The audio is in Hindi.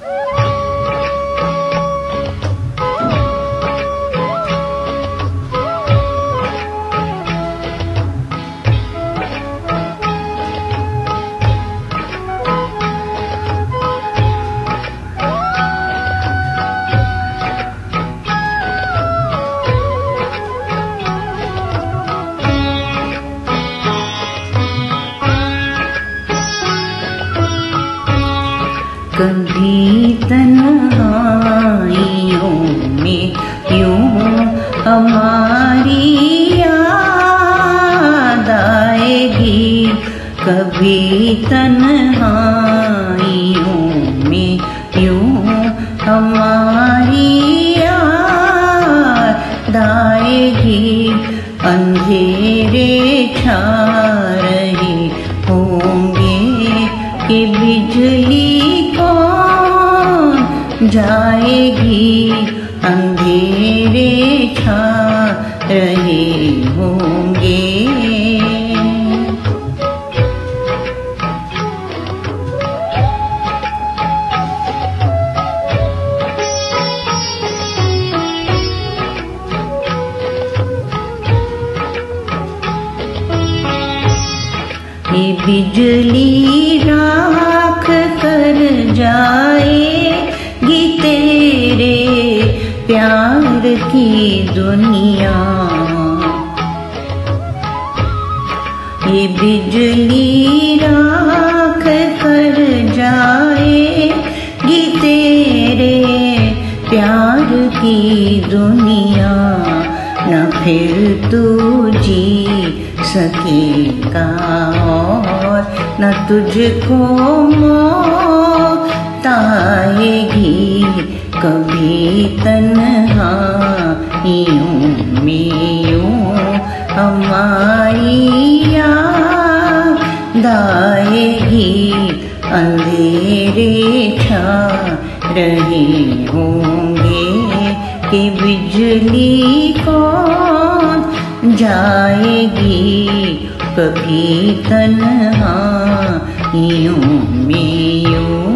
कभी तन्हाइयों में यूं हमारी याद आएगी, कभी तन्हाइयों में यूं हमारी याद आएगी। अंधेरे छा रहे होंगे कि बिजली जाएगी, अंधेरे छा रहे होंगे। ये बिजली राख कर जाएगी तेरे प्यार की दुनिया। ये बिजली राख कर जाएगी तेरे प्यार की दुनिया। न फिर तू जी सकेगा और न तुझको मौत आएगी। कभी तन्हाइयों में यूं हमारी याद आएगी, अंधेरे छा रहे होंगे कि बिजली कौन जाएगी। कभी तन्हाइयों में यूं